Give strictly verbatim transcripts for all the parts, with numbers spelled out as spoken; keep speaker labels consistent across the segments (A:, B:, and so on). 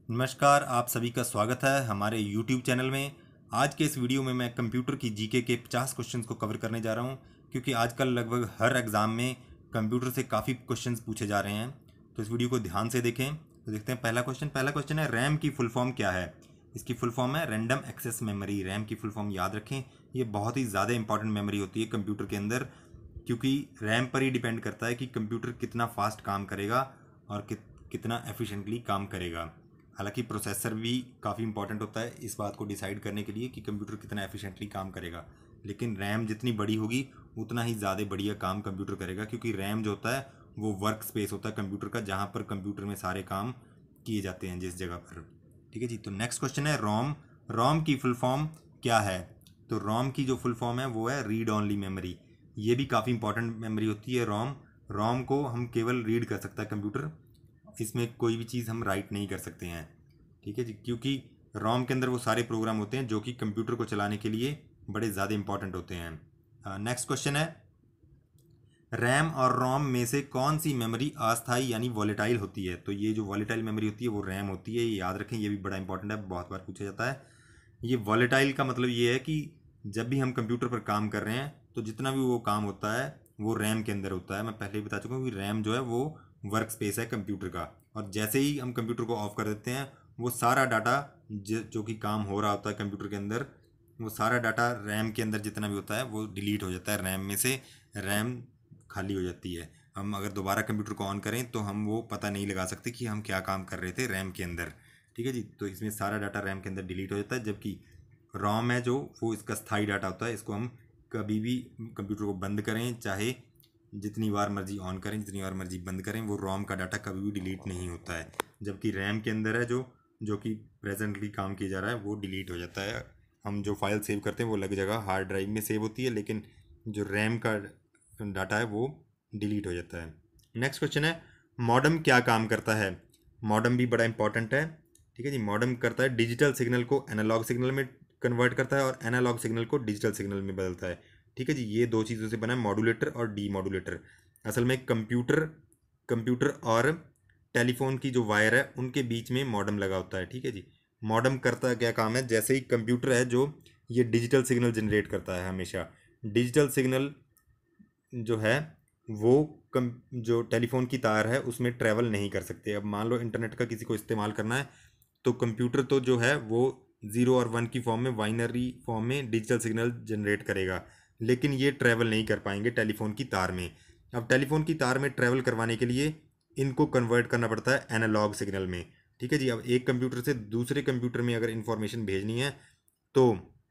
A: नमस्कार, आप सभी का स्वागत है हमारे यूट्यूब चैनल में। आज के इस वीडियो में मैं कंप्यूटर की जीके के पचास क्वेश्चंस को कवर करने जा रहा हूं, क्योंकि आजकल लगभग हर एग्ज़ाम में कंप्यूटर से काफ़ी क्वेश्चंस पूछे जा रहे हैं। तो इस वीडियो को ध्यान से देखें। तो देखते हैं पहला क्वेश्चन। पहला क्वेश्चन है, रैम की फुल फॉर्म क्या है? इसकी फुल फॉर्म है रैंडम एक्सेस मेमोरी। रैम की फुल फॉर्म याद रखें, ये बहुत ही ज़्यादा इंपॉर्टेंट मेमोरी होती है कंप्यूटर के अंदर, क्योंकि रैम पर ही डिपेंड करता है कि कंप्यूटर कितना फास्ट काम करेगा और कित, कितना एफिशिएंटली काम करेगा। हालांकि प्रोसेसर भी काफ़ी इंपॉर्टेंट होता है इस बात को डिसाइड करने के लिए कि कंप्यूटर कितना एफिशिएंटली काम करेगा, लेकिन रैम जितनी बड़ी होगी उतना ही ज़्यादा बढ़िया काम कंप्यूटर करेगा, क्योंकि रैम जो होता है वो वर्क स्पेस होता है कंप्यूटर का, जहाँ पर कंप्यूटर में सारे काम किए जाते हैं जिस जगह पर। ठीक है जी। तो नेक्स्ट क्वेश्चन है, रोम। रोम की फुल फॉर्म क्या है? तो रोम की जो फुल फॉर्म है वो है रीड ऑनली मेमोरी। ये भी काफ़ी इंपॉर्टेंट मेमोरी होती है रोम। रोम को हम केवल रीड कर सकता है कंप्यूटर, इसमें कोई भी चीज़ हम राइट नहीं कर सकते हैं। ठीक है जी, क्योंकि रोम के अंदर वो सारे प्रोग्राम होते हैं जो कि कंप्यूटर को चलाने के लिए बड़े ज़्यादा इंपॉर्टेंट होते हैं। नेक्स्ट क्वेश्चन है, रैम और रोम में से कौन सी मेमोरी अस्थाई यानी वॉलेटाइल होती है? तो ये जो वॉलेटाइल मेमोरी होती है वो रैम होती है, ये याद रखें, ये भी बड़ा इंपॉर्टेंट है, बहुत बार पूछा जाता है। ये वॉलेटाइल का मतलब ये है कि जब भी हम कंप्यूटर पर काम कर रहे हैं तो जितना भी वो काम होता है वो रैम के अंदर होता है। मैं पहले ही बता चुका हूँ कि रैम जो है वो वर्क स्पेस है कंप्यूटर का, और जैसे ही हम कंप्यूटर को ऑफ कर देते हैं वो सारा डाटा जो कि काम हो रहा होता है कंप्यूटर के अंदर, वो सारा डाटा रैम के अंदर जितना भी होता है वो डिलीट हो जाता है। रैम में से रैम खाली हो जाती है। हम अगर दोबारा कंप्यूटर को ऑन करें तो हम वो पता नहीं लगा सकते कि हम क्या काम कर रहे थे रैम के अंदर। ठीक है जी। तो इसमें सारा डाटा रैम के अंदर डिलीट हो जाता है, जबकि रोम है जो वो इसका स्थायी डाटा होता है। इसको हम कभी भी कंप्यूटर को बंद करें, चाहे जितनी बार मर्जी ऑन करें, जितनी बार मर्जी बंद करें, वो रोम का डाटा कभी भी डिलीट नहीं होता है। जबकि रैम के अंदर है जो जो कि प्रेजेंटली काम किया जा रहा है वो डिलीट हो जाता है। हम जो फाइल सेव करते हैं वो अलग जगह हार्ड ड्राइव में सेव होती है, लेकिन जो रैम का डाटा है वो डिलीट हो जाता है। नेक्स्ट क्वेश्चन है, मॉडेम क्या काम करता है? मॉडेम भी बड़ा इंपॉर्टेंट है। ठीक है जी। मॉडेम करता है डिजिटल सिग्नल को एनालॉग सिग्नल में कन्वर्ट करता है और एनालॉग सिग्नल को डिजिटल सिग्नल में बदलता है। ठीक है जी। ये दो चीज़ों से बना है, मॉड्यूलेटर और डी मॉड्यूलेटर। असल में कंप्यूटर कंप्यूटर और टेलीफोन की जो वायर है उनके बीच में मॉडेम लगा होता है। ठीक है जी। मॉडेम करता क्या काम है? जैसे ही कंप्यूटर है जो ये डिजिटल सिग्नल जनरेट करता है, हमेशा डिजिटल सिग्नल जो है वो कम जो टेलीफोन की तार है उसमें ट्रैवल नहीं कर सकते। अब मान लो इंटरनेट का किसी को इस्तेमाल करना है तो कंप्यूटर तो जो है वो ज़ीरो और वन की फॉर्म में, बाइनरी फॉर्म में डिजिटल सिग्नल जनरेट करेगा, लेकिन ये ट्रैवल नहीं कर पाएंगे टेलीफोन की तार में। अब टेलीफोन की तार में ट्रैवल करवाने के लिए इनको कन्वर्ट करना पड़ता है एनालॉग सिग्नल में। ठीक है जी। अब एक कंप्यूटर से दूसरे कंप्यूटर में अगर इन्फॉर्मेशन भेजनी है तो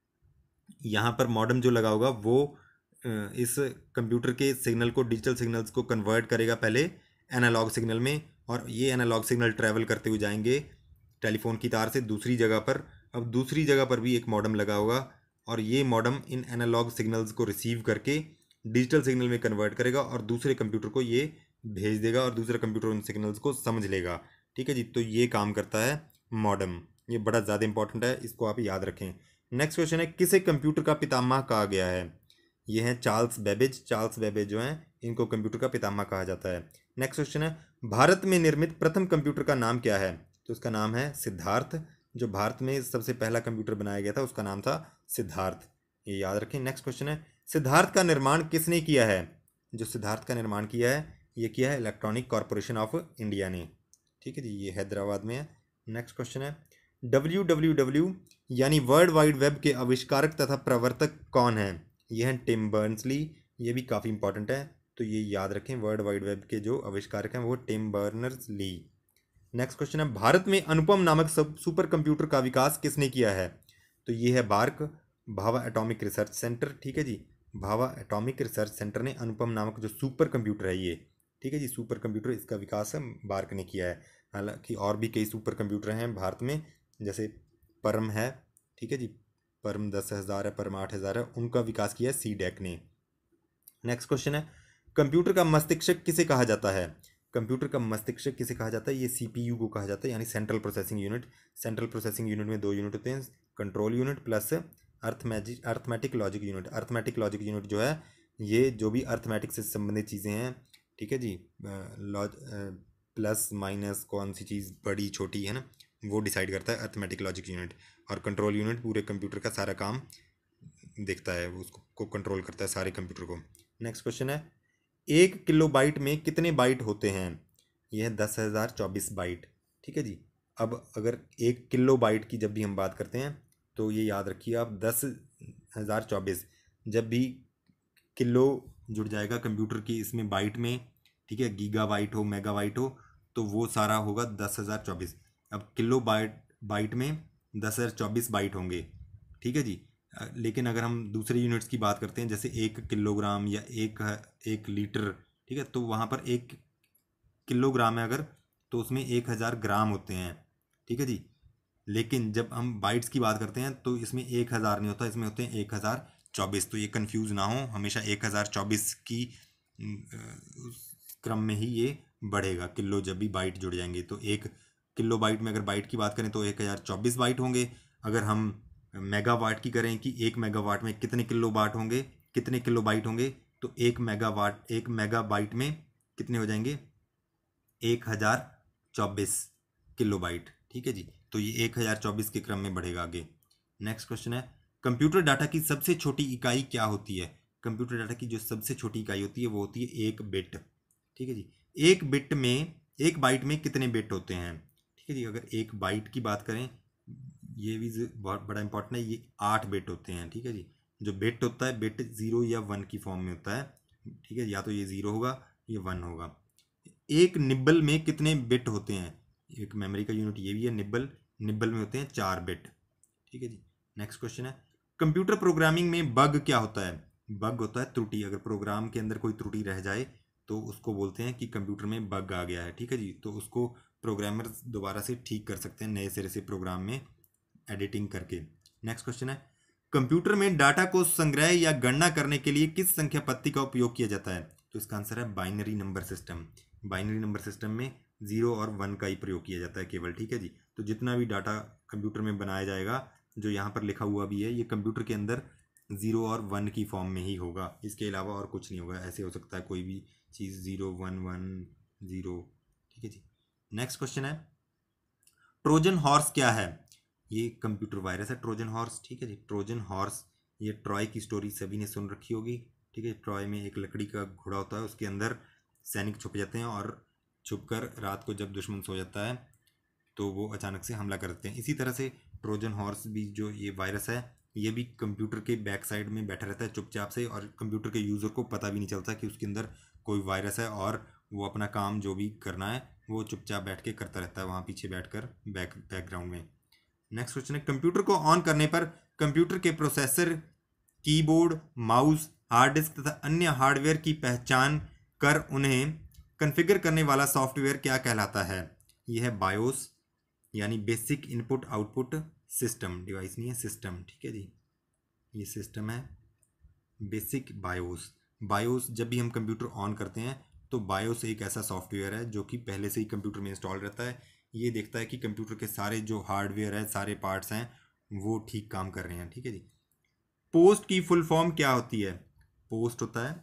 A: यहाँ पर मॉडेम जो लगा होगा वो इस कंप्यूटर के सिग्नल को, डिजिटल सिग्नल्स को कन्वर्ट करेगा पहले एनालॉग सिग्नल में, और ये एनालॉग सिग्नल ट्रैवल करते हुए जाएंगे टेलीफोन की तार से दूसरी जगह पर। अब दूसरी जगह पर भी एक मॉडेम लगा होगा और ये मॉडेम इन एनालॉग सिग्नल्स को रिसीव करके डिजिटल सिग्नल में कन्वर्ट करेगा और दूसरे कंप्यूटर को ये भेज देगा और दूसरा कंप्यूटर उन सिग्नल्स को समझ लेगा। ठीक है जी। तो ये काम करता है मॉडेम। ये बड़ा ज़्यादा इंपॉर्टेंट है, इसको आप याद रखें। नेक्स्ट क्वेश्चन है, किसे कंप्यूटर का पितामह कहा गया है? ये हैं चार्ल्स बेबेज। चार्ल्स बेबेज जो हैं इनको कंप्यूटर का पितामह कहा जाता है। नेक्स्ट क्वेश्चन है, भारत में निर्मित प्रथम कंप्यूटर का नाम क्या है? तो उसका नाम है सिद्धार्थ। जो भारत में सबसे पहला कंप्यूटर बनाया गया था उसका नाम था सिद्धार्थ, ये याद रखें। नेक्स्ट क्वेश्चन है, सिद्धार्थ का निर्माण किसने किया है? जो सिद्धार्थ का निर्माण किया है ये किया है इलेक्ट्रॉनिक कॉरपोरेशन ऑफ इंडिया ने। ठीक है जी। ये हैदराबाद में है। नेक्स्ट क्वेश्चन है, डब्ल्यू डब्ल्यू डब्ल्यू यानी वर्ल्ड वाइड वेब के आविष्कारक तथा प्रवर्तक कौन है? ये हैं टिम बर्नर्स-ली। ये भी काफ़ी इंपॉर्टेंट है, तो ये याद रखें, वर्ल्ड वाइड वेब के जो आविष्कारक हैं वो टिम बर्नर्स-ली। नेक्स्ट क्वेश्चन है, भारत में अनुपम नामक सब सुपर कंप्यूटर का विकास किसने किया है? तो ये है BARC, Bhabha atomic research centre. ठीक है जी। भाभा एटॉमिक रिसर्च सेंटर ने अनुपम नामक जो सुपर कंप्यूटर है ये, ठीक है जी, सुपर कंप्यूटर, इसका विकास है बार्क ने किया है। हालांकि और भी कई सुपर कंप्यूटर हैं भारत में, जैसे परम है। ठीक है जी। परम दस हज़ार है, परम आठ हज़ार है, उनका विकास किया है सी डैक ने। नेक्स्ट क्वेश्चन है, कंप्यूटर का मस्तिष्क किसे कहा जाता है? कंप्यूटर का मस्तिष्क किसे कहा जाता है? ये सीपीयू को कहा जाता है, यानी central processing unit. Central processing unit में दो यूनिट होते हैं, control unit plus arithmetic arithmetic logic unit. Arithmetic logic unit जो है ये जो भी अर्थमेटिक से संबंधित चीज़ें हैं, ठीक है जी, लॉज प्लस माइनस कौन सी चीज़ बड़ी छोटी है ना, वो डिसाइड करता है अर्थमेटिक लॉजिक यूनिट, और कंट्रोल यूनिट पूरे कंप्यूटर का सारा काम देखता है, वो उसको को कंट्रोल करता है सारे कंप्यूटर को। नेक्स्ट क्वेश्चन है, एक किलो बाइट में कितने बाइट होते हैं? यह है दस हज़ार चौबीस बाइट। ठीक है जी। अब अगर एक किलो बाइट की जब भी हम बात करते हैं तो ये याद रखिए आप, दस हज़ार चौबीस जब भी किलो जुड़ जाएगा कंप्यूटर की इसमें बाइट में, ठीक है, गीगा बाइट हो मेगा बाइट हो, तो वो सारा होगा दस हज़ार चौबीस। अब किलो बाइट बाइट में दस हज़ार चौबीस बाइट होंगे। ठीक है जी। लेकिन अगर हम दूसरे यूनिट्स की बात करते हैं जैसे एक किलोग्राम या एक एक लीटर, ठीक है, तो वहाँ पर एक किलोग्राम है अगर, तो उसमें एक हज़ार ग्राम होते हैं। ठीक है जी। लेकिन जब हम बाइट्स की बात करते हैं तो इसमें एक हज़ार नहीं होता, इसमें होते हैं एक हज़ार चौबीस। तो ये कंफ्यूज ना हो, हमेशा एक हज़ार चौबीस की क्रम में ही ये बढ़ेगा। किलो जब भी बाइट जुड़ जाएंगे तो एक किलो बाइट में अगर बाइट की बात करें तो एक हज़ार चौबीस बाइट होंगे। अगर हम मेगावाट की करें कि एक मेगावाट में कितने किलो बाइट होंगे, कितने किलो बाइट होंगे, तो एक मेगावाट एक मेगा बाइट में कितने हो जाएंगे, एक हज़ार चौबीस किलो बाइट। ठीक है जी। तो ये एक हज़ार चौबीस के क्रम में बढ़ेगा आगे। नेक्स्ट क्वेश्चन है, कंप्यूटर डाटा की सबसे छोटी इकाई क्या होती है? कंप्यूटर डाटा की जो सबसे छोटी इकाई होती है वो होती है एक बिट। ठीक है जी। एक बिट में, एक बाइट में कितने बिट होते हैं? ठीक है जी। अगर एक बाइट की बात करें, ये भी बहुत बड़ा इंपॉर्टेंट है, ये आठ बिट होते हैं। ठीक है जी। जो बिट होता है, बिट जीरो या वन की फॉर्म में होता है। ठीक है, या तो ये जीरो होगा ये वन होगा। एक निब्बल में कितने बिट होते हैं? एक मेमोरी का यूनिट ये भी है निब्बल, निब्बल में होते हैं चार बिट। ठीक है जी। नेक्स्ट क्वेश्चन है, कंप्यूटर प्रोग्रामिंग में बग क्या होता है? बग होता है त्रुटि। अगर प्रोग्राम के अंदर कोई त्रुटि रह जाए तो उसको बोलते हैं कि कंप्यूटर में बग आ गया है। ठीक है जी। तो उसको प्रोग्रामर दोबारा से ठीक कर सकते हैं नए सिरे से प्रोग्राम में एडिटिंग करके। नेक्स्ट क्वेश्चन है, कंप्यूटर में डाटा को संग्रह या गणना करने के लिए किस संख्या पत्ती का उपयोग किया जाता है? तो इसका आंसर है binary number system. Binary number system में जीरो और वन का ही प्रयोग किया जाता है केवल। ठीक है जी। तो जितना भी डाटा कंप्यूटर में बनाया जाएगा, जो यहाँ पर लिखा हुआ भी है, ये कंप्यूटर के अंदर जीरो और वन की फॉर्म में ही होगा, इसके अलावा और कुछ नहीं होगा। ऐसे हो सकता है कोई भी चीज़ जीरो वन वन जीरो। ठीक है जी। नेक्स्ट क्वेश्चन है, ट्रोजन हॉर्स क्या है? ये कंप्यूटर वायरस है ट्रोजन हॉर्स। ठीक है जी। ट्रोजन हॉर्स, ये ट्रॉय की स्टोरी सभी ने सुन रखी होगी। ठीक है, ट्रॉय में एक लकड़ी का घोड़ा होता है, उसके अंदर सैनिक छुप जाते हैं और छुपकर रात को जब दुश्मन सो जाता है तो वो अचानक से हमला करते हैं। इसी तरह से ट्रोजन हॉर्स भी, जो ये वायरस है, ये भी कंप्यूटर के बैक साइड में बैठा रहता है चुपचाप से, और कंप्यूटर के यूज़र को पता भी नहीं चलता कि उसके अंदर कोई वायरस है, और वो अपना काम जो भी करना है वो चुपचाप बैठ के करता रहता है वहाँ पीछे बैठकर बैक बैकग्राउंड में। नेक्स्ट क्वेश्चन है, कंप्यूटर को ऑन करने पर कंप्यूटर के processor, keyboard, mouse, hard disk तथा अन्य हार्डवेयर की पहचान कर उन्हें कॉन्फ़िगर करने वाला सॉफ्टवेयर क्या कहलाता है? यह है बायोस, यानी basic input output system. Device नहीं है, सिस्टम। ठीक है जी। ये सिस्टम है बेसिक बायोस। बायोस जब भी हम कंप्यूटर ऑन करते हैं तो बायोस एक ऐसा सॉफ्टवेयर है जो कि पहले से ही कंप्यूटर में इंस्टॉल रहता है। ये देखता है कि कंप्यूटर के सारे जो हार्डवेयर है, सारे पार्ट्स हैं, वो ठीक काम कर रहे हैं। ठीक है जी। पोस्ट की फुल फॉर्म क्या होती है? पोस्ट होता है,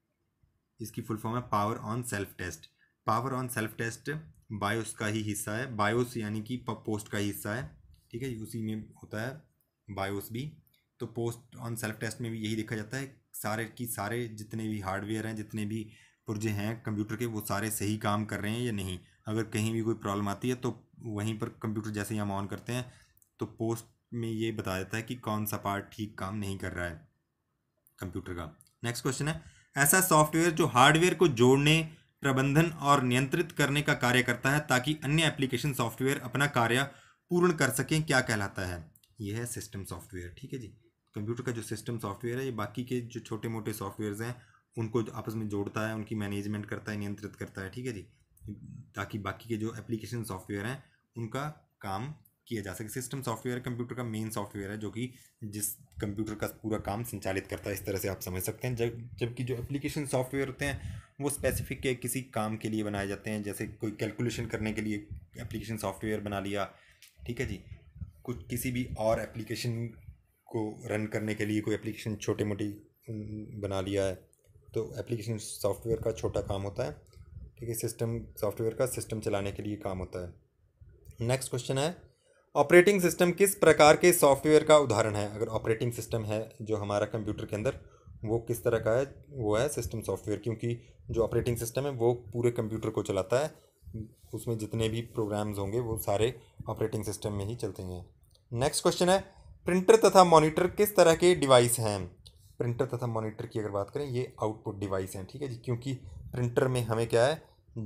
A: इसकी फुल फॉर्म है power on self test. Power on self test BIOS का ही हिस्सा है। बायोस यानी कि पोस्ट का ही हिस्सा है। ठीक है, उसी में होता है बायोस भी। तो पोस्ट ऑन सेल्फ टेस्ट में भी यही देखा जाता है, सारे की सारे जितने भी हार्डवेयर हैं, जितने भी पुर्जे हैं कंप्यूटर के, वो सारे सही काम कर रहे हैं या नहीं। अगर कहीं भी कोई प्रॉब्लम आती है तो वहीं पर कंप्यूटर जैसे ही हम ऑन करते हैं तो पोस्ट में ये बता देता है कि कौन सा पार्ट ठीक काम नहीं कर रहा है कंप्यूटर का। नेक्स्ट क्वेश्चन है, ऐसा सॉफ्टवेयर जो हार्डवेयर को जोड़ने, प्रबंधन और नियंत्रित करने का कार्य करता है ताकि अन्य एप्लीकेशन सॉफ्टवेयर अपना कार्य पूर्ण कर सकें, क्या कहलाता है? यह है सिस्टम सॉफ्टवेयर। ठीक है जी। कंप्यूटर का जो सिस्टम सॉफ्टवेयर है, ये बाकी के जो छोटे मोटे सॉफ्टवेयर्स हैं उनको आपस में जोड़ता है, उनकी मैनेजमेंट करता है, नियंत्रित करता है। ठीक है जी। ताकि बाकी के जो एप्लीकेशन सॉफ्टवेयर हैं उनका काम किया जा सके। सिस्टम सॉफ्टवेयर कंप्यूटर का मेन सॉफ्टवेयर है जो कि जिस कंप्यूटर का पूरा काम संचालित करता है, इस तरह से आप समझ सकते हैं। जब जबकि जो एप्लीकेशन सॉफ्टवेयर होते हैं वो स्पेसिफिक के किसी काम के लिए बनाए जाते हैं, जैसे कोई कैलकुलेशन करने के लिए एप्लीकेशन सॉफ्टवेयर बना लिया। ठीक है जी। कुछ किसी भी और एप्लीकेशन को रन करने के लिए कोई एप्लीकेशन छोटी मोटी बना लिया है, तो एप्लीकेशन सॉफ्टवेयर का छोटा काम होता है। ठीक है, सिस्टम सॉफ्टवेयर का सिस्टम चलाने के लिए काम होता है। नेक्स्ट क्वेश्चन है, ऑपरेटिंग सिस्टम किस प्रकार के सॉफ्टवेयर का उदाहरण है? अगर ऑपरेटिंग सिस्टम है जो हमारा कंप्यूटर के अंदर, वो किस तरह का है? वो है सिस्टम सॉफ्टवेयर, क्योंकि जो ऑपरेटिंग सिस्टम है वो पूरे कंप्यूटर को चलाता है, उसमें जितने भी प्रोग्राम्स होंगे वो सारे ऑपरेटिंग सिस्टम में ही चलते हैं। नेक्स्ट क्वेश्चन है, प्रिंटर तथा मॉनिटर किस तरह के डिवाइस हैं? प्रिंटर तथा मॉनिटर की अगर बात करें, ये आउटपुट डिवाइस हैं, ठीक है जी, क्योंकि प्रिंटर में हमें क्या है,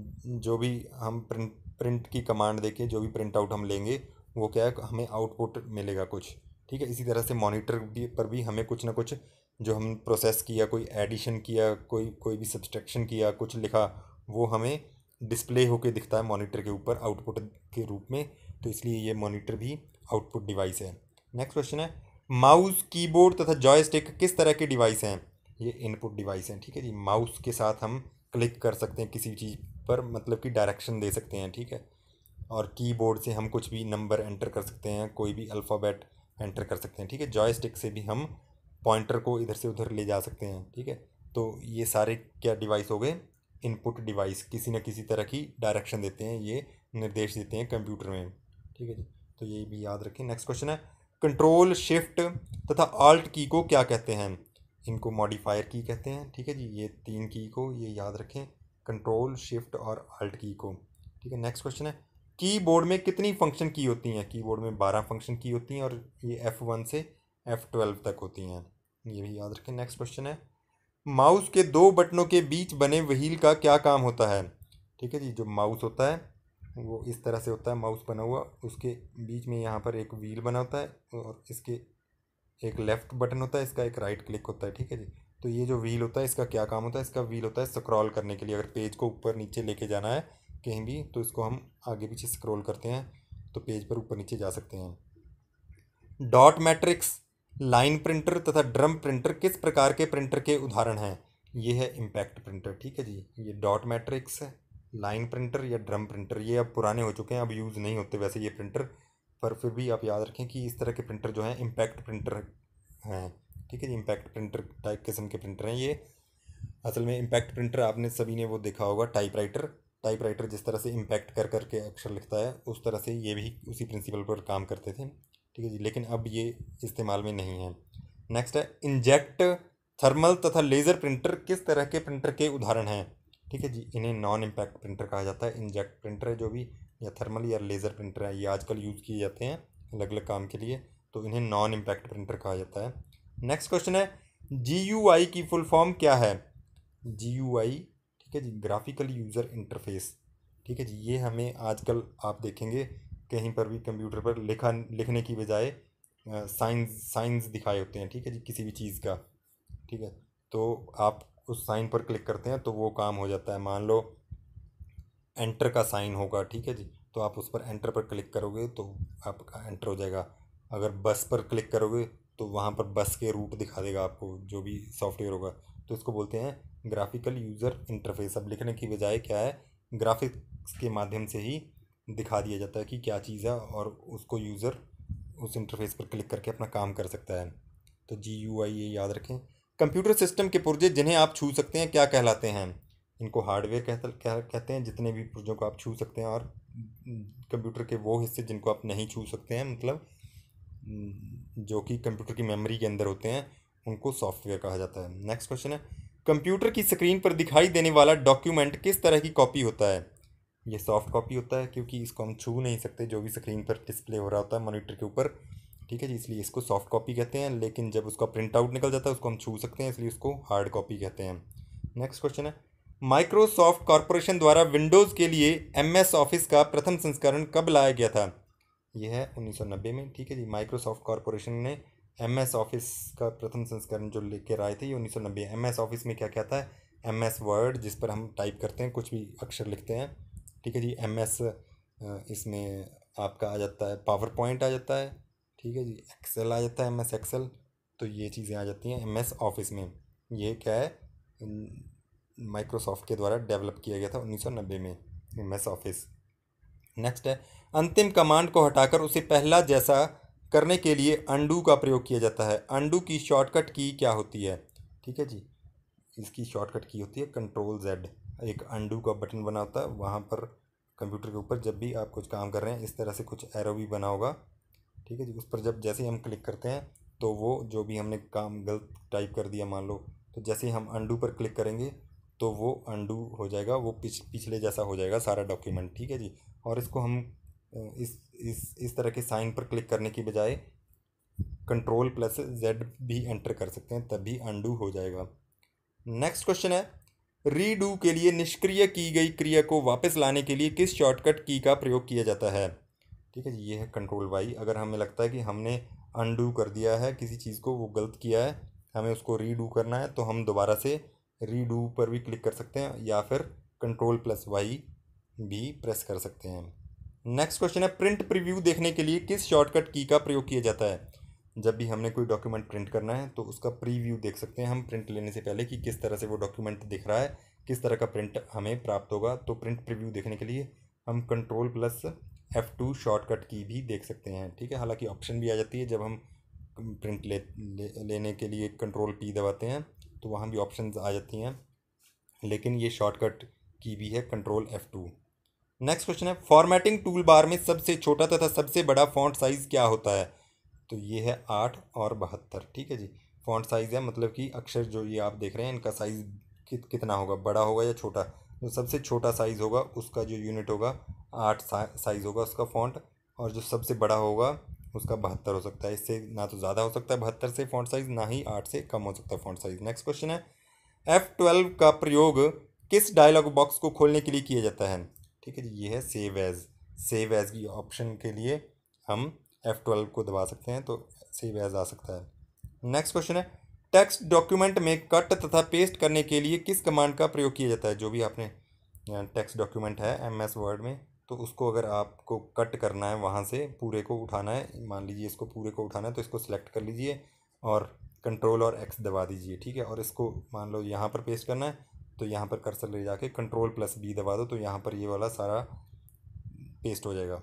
A: जो भी हम प्रिंट प्रिंट की कमांड देके जो भी प्रिंट आउट हम लेंगे वो क्या है, हमें आउटपुट मिलेगा कुछ, ठीक है। इसी तरह से मॉनिटर भी पर भी हमें कुछ ना कुछ जो हम प्रोसेस किया, कोई एडिशन किया, कोई कोई भी सब्सट्रैक्शन किया, कुछ लिखा, वो हमें डिस्प्ले होके दिखता है मॉनिटर के ऊपर आउटपुट के रूप में, तो इसलिए ये मॉनिटर भी आउटपुट डिवाइस है। नेक्स्ट क्वेश्चन है, माउस, कीबोर्ड तथा जॉयस्टिक किस तरह के डिवाइस हैं? ये इनपुट डिवाइस हैं, ठीक है जी। माउस के साथ हम क्लिक कर सकते हैं किसी चीज़ पर, मतलब कि डायरेक्शन दे सकते हैं, ठीक है। और कीबोर्ड से हम कुछ भी नंबर एंटर कर सकते हैं, कोई भी अल्फ़ाबेट एंटर कर सकते हैं, ठीक है। जॉयस्टिक से भी हम पॉइंटर को इधर से उधर ले जा सकते हैं, ठीक है। तो ये सारे क्या डिवाइस हो गए? इनपुट डिवाइस, किसी न किसी तरह की डायरेक्शन देते हैं, ये निर्देश देते हैं कंप्यूटर में, ठीक है जी। तो ये भी याद रखें। नेक्स्ट क्वेश्चन है, कंट्रोल, शिफ्ट तथा ऑल्ट की को क्या कहते हैं? इनको मॉडिफायर की कहते हैं, ठीक है जी। ये तीन की को ये याद रखें, कंट्रोल, शिफ्ट और ऑल्ट की को, ठीक है। नेक्स्ट क्वेश्चन है, कीबोर्ड में कितनी फंक्शन की होती हैं? कीबोर्ड में बारह फंक्शन की होती हैं और ये एफ वन से एफ ट्वेल्व तक होती हैं, ये भी याद रखें। नेक्स्ट क्वेश्चन है, माउस के दो बटनों के बीच बने व्हील का क्या काम होता है? ठीक है जी, जो माउस होता है वो इस तरह से होता है, माउस बना हुआ, उसके बीच में यहाँ पर एक व्हील बना होता है और इसके एक लेफ़्ट बटन होता है, इसका एक राइट क्लिक होता है, ठीक है जी। तो ये जो व्हील होता है इसका क्या काम होता है? इसका व्हील होता है स्क्रॉल करने के लिए, अगर पेज को ऊपर नीचे लेके जाना है कहीं भी तो इसको हम आगे पीछे स्क्रॉल करते हैं तो पेज पर ऊपर नीचे जा सकते हैं। डॉट मैट्रिक्स, लाइन प्रिंटर तथा ड्रम प्रिंटर किस प्रकार के प्रिंटर के उदाहरण हैं? ये है इम्पैक्ट प्रिंटर, ठीक है जी। ये डॉट मैट्रिक्स, लाइन प्रिंटर या ड्रम प्रिंटर, ये अब पुराने हो चुके हैं, अब यूज़ नहीं होते वैसे ये प्रिंटर, पर फिर भी आप याद रखें कि इस तरह के प्रिंटर जो हैं इम्पैक्ट प्रिंटर हैं, ठीक है जी। इम्पैक्ट प्रिंटर टाइप किस्म के प्रिंटर हैं ये। असल में इम्पैक्ट प्रिंटर आपने सभी ने वो देखा होगा, टाइपराइटर टाइप राइटर जिस तरह से इम्पैक्ट कर करके अक्षर लिखता है, उस तरह से ये भी उसी प्रिंसिपल पर काम करते थे, ठीक है जी। लेकिन अब ये इस्तेमाल में नहीं है। नेक्स्ट है, इंजेक्ट, थर्मल तथा लेज़र प्रिंटर किस तरह के प्रिंटर के उदाहरण हैं? ठीक है जी, इन्हें नॉन इम्पैक्ट प्रिंटर कहा जाता है। इंजेक्ट प्रिंटर है जो भी, या थर्मल या लेज़र प्रिंटर है, ये आजकल यूज़ किए जाते हैं अलग अलग काम के लिए, तो इन्हें नॉन इम्पैक्ट प्रिंटर कहा जाता है। नेक्स्ट क्वेश्चन है, जी यू आई की फुल फॉर्म क्या है? जी यू आई, ठीक है जी, ग्राफिकल यूज़र इंटरफेस, ठीक है जी। ये हमें आजकल आप देखेंगे कहीं पर भी कंप्यूटर पर लिखा लिखने की बजाय साइंस साइंस दिखाए होते हैं, ठीक है जी, किसी भी चीज़ का, ठीक है। तो आप उस साइन पर क्लिक करते हैं तो वो काम हो जाता है। मान लो एंटर का साइन होगा, ठीक है जी, तो आप उस पर एंटर पर क्लिक करोगे तो आपका एंटर हो जाएगा। अगर बस पर क्लिक करोगे तो वहाँ पर बस के रूट दिखा देगा आपको, जो भी सॉफ्टवेयर होगा, तो इसको बोलते हैं ग्राफिकल यूज़र इंटरफेस। अब लिखने की बजाय क्या है, ग्राफिक्स के माध्यम से ही दिखा दिया जाता है कि क्या चीज़ है, और उसको यूज़र उस इंटरफेस पर क्लिक करके अपना काम कर सकता है। तो जी यू आई ये याद रखें। कंप्यूटर सिस्टम के पुर्जे जिन्हें आप छू सकते हैं क्या कहलाते हैं? इनको हार्डवेयर कहते कहते हैं, जितने भी पुर्जों को आप छू सकते हैं, और कंप्यूटर के वो हिस्से जिनको आप नहीं छू सकते हैं, मतलब जो कि कंप्यूटर की मेमोरी के अंदर होते हैं, उनको सॉफ्टवेयर कहा जाता है। नेक्स्ट क्वेश्चन है, कंप्यूटर की स्क्रीन पर दिखाई देने वाला डॉक्यूमेंट किस तरह की कॉपी होता है? ये सॉफ्ट कॉपी होता है, क्योंकि इसको हम छू नहीं सकते, जो भी स्क्रीन पर डिस्प्ले हो रहा होता है मॉनिटर के ऊपर, ठीक है जी, इसलिए इसको सॉफ्ट कॉपी कहते हैं। लेकिन जब उसका प्रिंट आउट निकल जाता है उसको हम छू सकते हैं, इसलिए उसको हार्ड कॉपी कहते हैं। नेक्स्ट क्वेश्चन है, माइक्रोसॉफ्ट कॉरपोरेशन द्वारा विंडोज़ के लिए एम एस ऑफिस का प्रथम संस्करण कब लाया गया था? यह है उन्नीस सौ नब्बे में, ठीक है जी। माइक्रोसॉफ्ट कॉरपोरेशन ने एम एस ऑफिस का प्रथम संस्करण जो लेकर आए थे, ये उन्नीस सौ नब्बे। एम एस ऑफिस में क्या क्या था? एम एस वर्ड, जिस पर हम टाइप करते हैं, कुछ भी अक्षर लिखते हैं, ठीक है जी। एम एस, इसमें आपका आ जाता है पावर पॉइंट आ जाता है, ठीक है जी। एक्सेल आ जाता है, एम एस एक्सेल, तो ये चीज़ें आ जाती हैं एम एस ऑफिस में। ये क्या है, माइक्रोसॉफ्ट के द्वारा डेवलप किया गया था उन्नीस सौ नब्बे में, एम एस ऑफिस। नेक्स्ट है, अंतिम कमांड को हटाकर उसे पहला जैसा करने के लिए अंडू का प्रयोग किया जाता है। अंडू की शॉर्टकट की क्या होती है? ठीक है जी, इसकी शॉर्टकट की होती है कंट्रोल जेड। एक अंडू का बटन बना होता है, वहाँ पर कंप्यूटर के ऊपर जब भी आप कुछ काम कर रहे हैं इस तरह से कुछ एरो भी बना होगा, ठीक है जी। उस पर जब जैसे ही हम क्लिक करते हैं तो वो जो भी हमने काम गलत टाइप कर दिया मान लो, तो जैसे ही हम अंडू पर क्लिक करेंगे तो वो अंडू हो जाएगा, वो पिछ पिछले जैसा हो जाएगा सारा डॉक्यूमेंट, ठीक है जी। और इसको हम इस इस इस तरह के साइन पर क्लिक करने की बजाय कंट्रोल प्लस जेड भी एंटर कर सकते हैं, तब भी अंडू हो जाएगा। नेक्स्ट क्वेश्चन है, रीडू के लिए निष्क्रिय की गई क्रिया को वापस लाने के लिए किस शॉर्टकट की का प्रयोग किया जाता है? ठीक है जी, ये है कंट्रोल वाई। अगर हमें लगता है कि हमने अनडू कर दिया है किसी चीज़ को, वो गलत किया है, हमें उसको रीडू करना है, तो हम दोबारा से रीडू पर भी क्लिक कर सकते हैं या फिर कंट्रोल प्लस वाई भी प्रेस कर सकते हैं। नेक्स्ट क्वेश्चन है, प्रिंट प्रीव्यू देखने के लिए किस शॉर्टकट की का प्रयोग किया जाता है? जब भी हमने कोई डॉक्यूमेंट प्रिंट करना है तो उसका प्रीव्यू देख सकते हैं हम प्रिंट लेने से पहले कि किस तरह से वो डॉक्यूमेंट दिख रहा है, किस तरह का प्रिंट हमें प्राप्त होगा। तो प्रिंट प्रीव्यू देखने के लिए हम control plus F two shortcut की भी देख सकते हैं, ठीक है। हालांकि ऑप्शन भी आ जाती है जब हम प्रिंट ले, ले लेने के लिए कंट्रोल पी दबाते हैं तो वहाँ भी ऑप्शन आ जाती हैं, लेकिन ये शॉर्टकट की भी है control F two. Next question है, फॉर्मेटिंग टूल बार में सबसे छोटा तथा सबसे बड़ा फॉन्ट साइज़ क्या होता है? तो ये है आठ और बहत्तर, ठीक है जी। फॉन्ट साइज़ है मतलब कि अक्षर जो ये आप देख रहे हैं इनका साइज़ कित कितना होगा, बड़ा होगा या छोटा। जो सबसे छोटा साइज़ होगा उसका जो यूनिट होगा आठ साइज़ होगा उसका फॉन्ट, और जो सबसे बड़ा होगा उसका बहत्तर हो सकता है। इससे ना तो ज़्यादा हो सकता है बहत्तर से फॉन्ट साइज़, ना ही आठ से कम हो सकता है फॉन्ट साइज़। नेक्स्ट क्वेश्चन है, एफ ट्वेल्व का प्रयोग किस डायलॉग बॉक्स को खोलने के लिए किया जाता है? ठीक है जी, ये है सेव एज। सेव एज की ऑप्शन के लिए हम एफ ट्वेल्व को दबा सकते हैं तो सेव एज आ सकता है। नेक्स्ट क्वेश्चन है, टेक्स्ट डॉक्यूमेंट में कट तथा पेस्ट करने के लिए किस कमांड का प्रयोग किया जाता है? जो भी आपने टेक्स्ट डॉक्यूमेंट है एम एस वर्ड में, तो उसको अगर आपको कट करना है वहाँ से पूरे को उठाना है, मान लीजिए इसको पूरे को उठाना है तो इसको सिलेक्ट कर लीजिए और कंट्रोल और एक्स दबा दीजिए, ठीक है। और इसको मान लो यहाँ पर पेस्ट करना है तो यहाँ पर कर्सर ले जाके कंट्रोल प्लस बी दबा दो तो यहाँ पर ये वाला सारा पेस्ट हो जाएगा।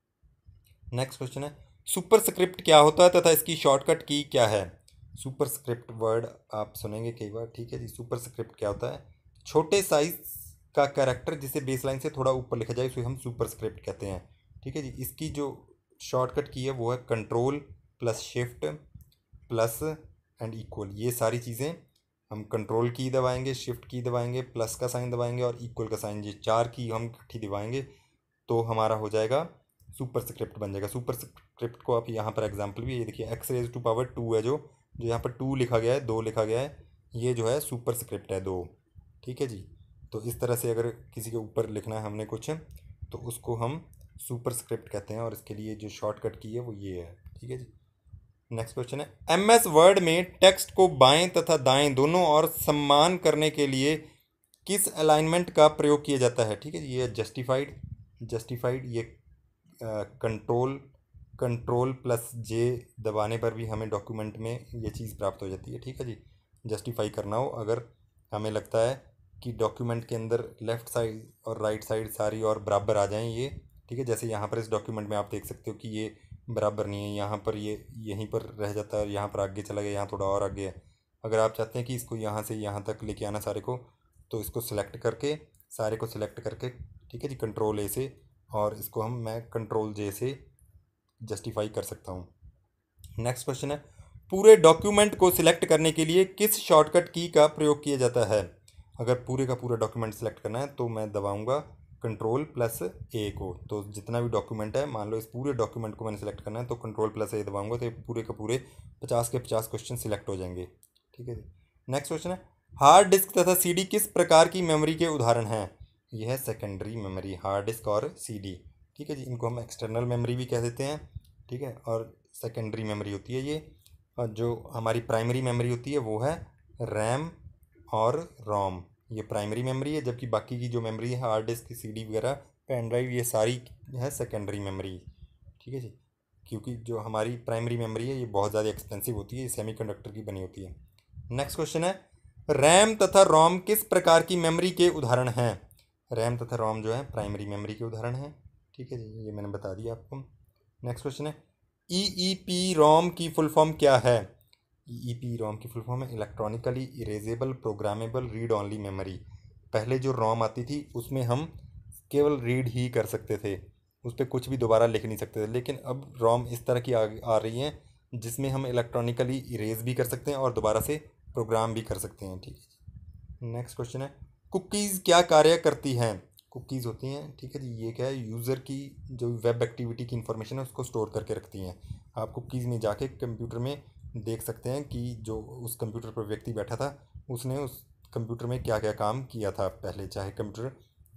A: नेक्स्ट क्वेश्चन है, सुपर स्क्रिप्ट क्या होता है तथा इसकी शॉर्टकट की क्या है? सुपर स्क्रिप्ट वर्ड आप सुनेंगे कई बार, ठीक है जी। सुपर स्क्रिप्ट क्या होता है? छोटे साइज का कैरेक्टर जिसे बेसलाइन से थोड़ा ऊपर लिखा जाए उसे हम सुपर स्क्रिप्ट कहते हैं, ठीक है जी। इसकी जो शॉर्टकट की है वो है control plus shift plus and equal. ये सारी चीज़ें हम कंट्रोल की दबाएंगे, शिफ्ट की दबाएंगे, प्लस का साइन दबाएंगे और इक्वल का साइन, ये चार की हम इकट्ठी दबाएंगे तो हमारा हो जाएगा सुपर स्क्रिप्ट बन जाएगा। सुपर स्क्रिप्ट को आप यहाँ पर एग्जांपल भी ये देखिए, X raise to power two है, जो जो यहाँ पर टू लिखा गया है, दो लिखा गया है, ये जो है सुपर स्क्रिप्ट है दो, ठीक है जी। तो इस तरह से अगर किसी के ऊपर लिखना है हमने कुछ तो उसको हम सुपर स्क्रिप्ट कहते हैं और इसके लिए जो शॉर्टकट की है वो ये है, ठीक है जी। नेक्स्ट क्वेश्चन है, एम एस वर्ड में टेक्स्ट को बाएं तथा दाएं दोनों और समान करने के लिए किस अलाइनमेंट का प्रयोग किया जाता है? ठीक है जी, ये जस्टिफाइड। जस्टिफाइड ये कंट्रोल कंट्रोल प्लस जे दबाने पर भी हमें डॉक्यूमेंट में ये चीज़ प्राप्त हो जाती है, ठीक है जी। जस्टिफाई करना हो, अगर हमें लगता है कि डॉक्यूमेंट के अंदर लेफ़्ट साइड और राइट साइड सारी और बराबर आ जाएं ये, ठीक है। जैसे यहाँ पर इस डॉक्यूमेंट में आप देख सकते हो कि ये बराबर नहीं है, यहाँ पर ये यहीं पर रह जाता है और यहाँ पर आगे चला गया, यहाँ थोड़ा और आगे है। अगर आप चाहते हैं कि इसको यहाँ से यहाँ तक लेके आना सारे को, तो इसको सिलेक्ट करके सारे को सिलेक्ट करके, ठीक है जी, कंट्रोल ए से, और इसको हम मैं कंट्रोल जे से जस्टिफाई कर सकता हूँ। नेक्स्ट क्वेश्चन है, पूरे डॉक्यूमेंट को सिलेक्ट करने के लिए किस शॉर्टकट की का प्रयोग किया जाता है? अगर पूरे का पूरा डॉक्यूमेंट सेलेक्ट करना है तो मैं दबाऊंगा कंट्रोल प्लस ए को, तो जितना भी डॉक्यूमेंट है, मान लो इस पूरे डॉक्यूमेंट को मैंने सेलेक्ट करना है तो कंट्रोल प्लस ए दबाऊंगा तो पूरे के पूरे पचास के पचास क्वेश्चन सिलेक्ट हो जाएंगे, ठीक है जी। नेक्स्ट क्वेश्चन है, हार्ड डिस्क तथा सीडी किस प्रकार की मेमोरी के उदाहरण हैं? यह है सेकेंडरी मेमोरी, हार्ड डिस्क और सीडी, ठीक है जी। इनको हम एक्सटर्नल मेमोरी भी कह देते हैं, ठीक है, और सेकेंडरी मेमोरी होती है ये। और जो हमारी प्राइमरी मेमोरी होती है वो है रैम और रोम, ये प्राइमरी मेमोरी है, जबकि बाकी की जो मेमोरी है हार्ड डिस्क, सीडी वगैरह, पेन ड्राइव, ये सारी है सेकेंडरी मेमोरी, ठीक है जी। क्योंकि जो हमारी प्राइमरी मेमोरी है ये बहुत ज़्यादा एक्सपेंसिव होती है, ये सेमीकंडक्टर की बनी होती है। नेक्स्ट क्वेश्चन है, रैम तथा रोम किस प्रकार की मेमोरी के उदाहरण हैं? रैम तथा रोम जो है प्राइमरी मेमोरी के उदाहरण हैं, ठीक है जी, ये मैंने बता दिया आपको। नेक्स्ट क्वेश्चन है, ई ई पी रोम की फुल फॉर्म क्या है? ई ई पी रोम की फुल फॉर्म है electronically erasable programmable read only memory. पहले जो रोम आती थी उसमें हम केवल रीड ही कर सकते थे, उस पर कुछ भी दोबारा लिख नहीं सकते थे। लेकिन अब रोम इस तरह की आ, आ रही हैं जिसमें हम इलेक्ट्रॉनिकली इरेज भी कर सकते हैं और दोबारा से प्रोग्राम भी कर सकते हैं। ठीक है, नेक्स्ट क्वेश्चन है, कुकीज़ क्या कार्य करती हैं? कुकीज़ होती हैं, ठीक है जी, ये क्या है, यूज़र की जो वेब एक्टिविटी की इन्फॉर्मेशन है उसको स्टोर करके रखती हैं। आप कुकीज़ में जाके कंप्यूटर में देख सकते हैं कि जो उस कंप्यूटर पर व्यक्ति बैठा था उसने उस कंप्यूटर में क्या क्या काम किया था पहले, चाहे कंप्यूटर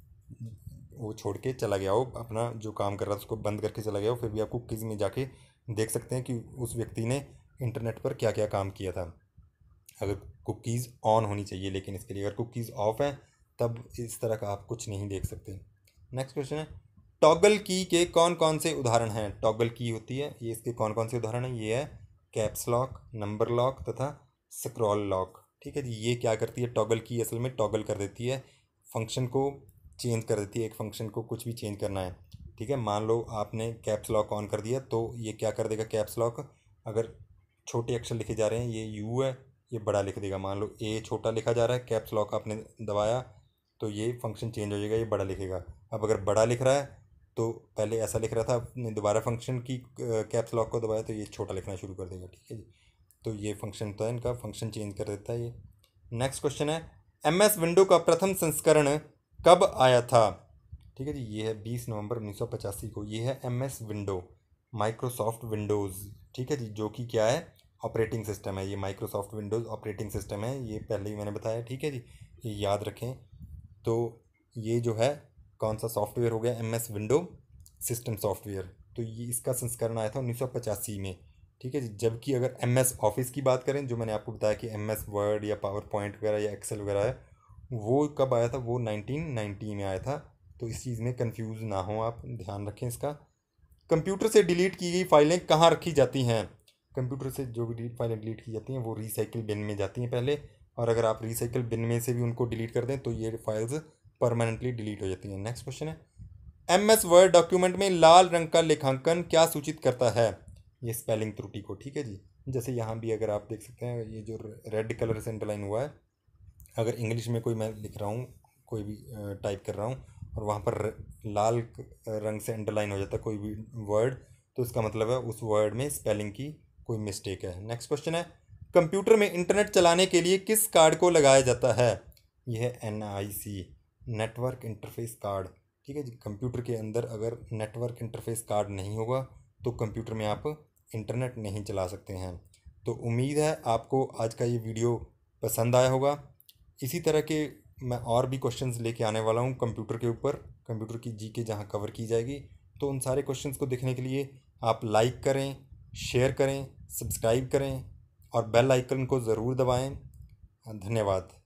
A: वो छोड़ के चला गया हो, अपना जो काम कर रहा था उसको बंद करके चला गया हो, फिर भी आप कुकीज़ में जाके देख सकते हैं कि उस व्यक्ति ने इंटरनेट पर क्या क्या काम किया था। अगर कुकीज़ ऑन होनी चाहिए, लेकिन इसके लिए अगर कुकीज़ ऑफ है तब इस तरह का आप कुछ नहीं देख सकते। नेक्स्ट क्वेश्चन है, टॉगल की के कौन कौन से उदाहरण हैं? टॉगल की होती है, ये इसके कौन कौन से उदाहरण हैं? ये है कैप्स लॉक, नंबर लॉक तथा स्क्रॉल लॉक। ठीक है जी, ये क्या करती है टॉगल की? असल में टॉगल कर देती है, फंक्शन को चेंज कर देती है, एक फंक्शन को कुछ भी चेंज करना है। ठीक है, मान लो आपने कैप्स लॉक ऑन कर दिया तो ये क्या कर देगा, कैप्स लॉक अगर छोटे अक्षर लिखे जा रहे हैं, ये यू है, ये बड़ा लिख देगा। मान लो ए छोटा लिखा जा रहा है, कैप्स लॉक आपने दबाया तो ये फंक्शन चेंज हो जाएगा, ये बड़ा लिखेगा। अब अगर बड़ा लिख रहा है तो पहले ऐसा लिख रहा था, आपने दोबारा फंक्शन की कैप्स लॉक को दबाया तो ये छोटा लिखना शुरू कर देगा। ठीक है जी, तो ये फंक्शन होता है इनका, फंक्शन चेंज कर देता है ये। नेक्स्ट क्वेश्चन है, एम एस विंडो का प्रथम संस्करण कब आया था? ठीक है जी, ये है बीस नवंबर उन्नीस सौ पचासी को। ये है M S window, Microsoft Windows. ठीक है जी, जो कि क्या है, ऑपरेटिंग सिस्टम है। ये माइक्रोसॉफ्ट विंडोज़ ऑपरेटिंग सिस्टम है, ये पहले ही मैंने बताया। ठीक है जी, ये याद रखें। तो ये जो है कौन सा सॉफ्टवेयर हो गया, M S window system software. तो ये इसका संस्करण आया था उन्नीस सौ पचासी में। ठीक है जी, जबकि अगर एम एस ऑफिस की बात करें, जो मैंने आपको बताया कि एम एस वर्ड या पावर पॉइंट वगैरह या एक्सेल वगैरह है, वो कब आया था, वो नाइनटीन नाइंटी में आया था। तो इस चीज़ में कंफ्यूज ना हो आप, ध्यान रखें इसका। कंप्यूटर से डिलीट की गई फाइलें कहाँ रखी जाती हैं? कंप्यूटर से जो भी डिलीट फाइलें डिलीट की जाती हैं वो रिसाइकिल बिन में जाती हैं पहले, और अगर आप रिसाइकिल बिन में से भी उनको डिलीट कर दें तो ये फाइल्स परमानेंटली डिलीट हो जाती हैं। नेक्स्ट क्वेश्चन है, एम एस वर्ड डॉक्यूमेंट में लाल रंग का लेखांकन क्या सूचित करता है? ये स्पेलिंग त्रुटि को। ठीक है जी, जैसे यहाँ भी अगर आप देख सकते हैं, ये जो रेड कलर से अंडरलाइन हुआ है, अगर इंग्लिश में कोई मैं लिख रहा हूँ, कोई भी टाइप कर रहा हूँ और वहाँ पर लाल रंग से अंडरलाइन हो जाता है कोई भी वर्ड, तो इसका मतलब है उस वर्ड में स्पेलिंग की कोई मिस्टेक है। नेक्स्ट क्वेश्चन है, कंप्यूटर में इंटरनेट चलाने के लिए किस कार्ड को लगाया जाता है? यह है N I C, network interface card. ठीक है जी, कंप्यूटर के अंदर अगर नेटवर्क इंटरफेस कार्ड नहीं होगा तो कंप्यूटर में आप इंटरनेट नहीं चला सकते हैं। तो उम्मीद है आपको आज का ये वीडियो पसंद आया होगा। इसी तरह के मैं और भी क्वेश्चंस लेके आने वाला हूँ कंप्यूटर के ऊपर, कंप्यूटर की जीके जहाँ कवर की जाएगी। तो उन सारे क्वेश्चंस को देखने के लिए आप लाइक करें, शेयर करें, सब्सक्राइब करें और बेल आइकन को ज़रूर दबाएं। धन्यवाद।